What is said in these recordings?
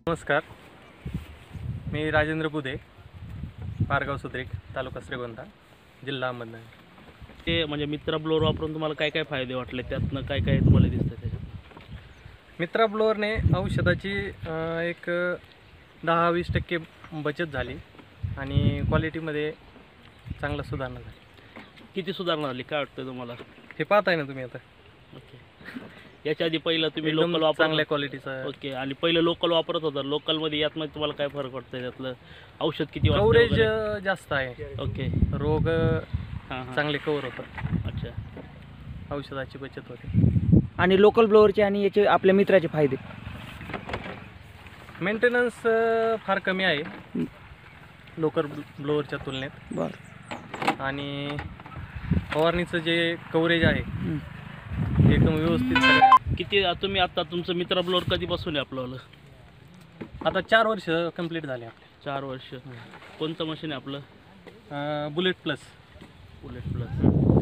नमस्कार, मी राजेंद्र बुधे, पारगाव सुद्रेक, तालुका श्रीगोंदा, जिल्हा अहमदनगर. ते म्हणजे मित्रा ब्लोअर वापरून तुम्हाला काय काय फायदे वाटले, त्यातनं काय काय तुम्हाला दिसतं त्याच्यात? मित्रा ब्लोअरने औषधाची एक 10-20% बचत झाली आणि क्वालिटीमध्ये चांगला सुधारणा झाली. किती सुधारणा झाली काय वाटतं तुम्हाला? हे पाहताय ना तुम्ही आता. ओके, याच्या आधी पहिलं तुम्ही एकदम लोकल वापरत चांगल्या क्वालिटीचा. ओके, आणि पहिलं लोकल वापरत होता, लोकलमध्ये यातमध्ये तुम्हाला काय फरक वाटतं? त्यातलं औषध किती वाजता कव्हरेज वगैरे? जास्त आहे, ओके, रोग हां हां, चांगले कव्हर होतात, अच्छा. औषधाची बचत होते. आणि लोकल ब्लोअरचे आणि याचे आपल्या मित्राचे फायदे. मेंटेनन्स फार कमी आहे लोकल ब्लोअरच्या तुलनेत, बरं. आणि फवारणीचं जे कव्हरेज आहे एकदम व्यवस्थित सगळं. किती तुम्ही आता तुमचं मित्रा ब्लोअर कधीपासून आहे आपलं? आता 4 वर्ष कंप्लीट झाले आपले. 4 वर्ष. कोणतं मशीन आहे आपलं? Bullet plus. Bullet plus.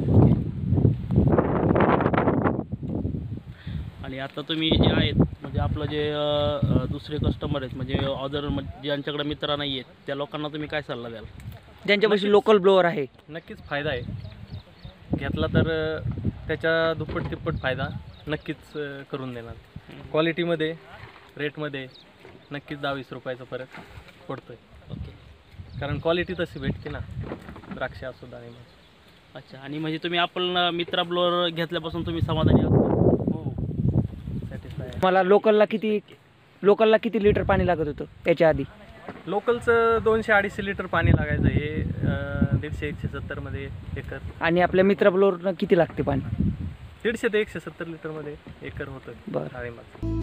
आणि आता तुम्ही जे आहेत म्हणजे आपलं जे दुसरे कस्टमर आहेत म्हणजे अदर ज्यांच्याकडे मित्र नाही आहेत त्या लोकांना तुम्ही काय सल्ला द्याल? ज्यांच्यापाशी लोकल ब्लोअर आहे नक्कीच फायदा आहे, घेतला तर त्याच्या दुप्पट तिप्पट फायदा नक्कीच करून देणार. क्वालिटीमध्ये, रेटमध्ये नक्कीच 10-20 रुपयाचा फरक पडतोय. ओके, कारण क्वालिटी तशी भेटते ना, द्राक्ष असो डाळिंब असो. अच्छा. आणि म्हणजे तुम्ही आपण मित्रा ब्लोअर घेतल्यापासून तुम्ही समाधानी आहात? हो, सॅटिस्फाय. मला लोकलला किती लिटर पाणी लागत होतं याच्या आधी? लोकलचं 200-250 लिटर पाणी लागायचं, हे 150-170 मध्ये एकर. आणि आपल्या मित्रा ब्लोअरनं किती लागते पाणी? 150 ते 170 लिटरमध्ये एकर होतं बरं. डाळिंबाचं.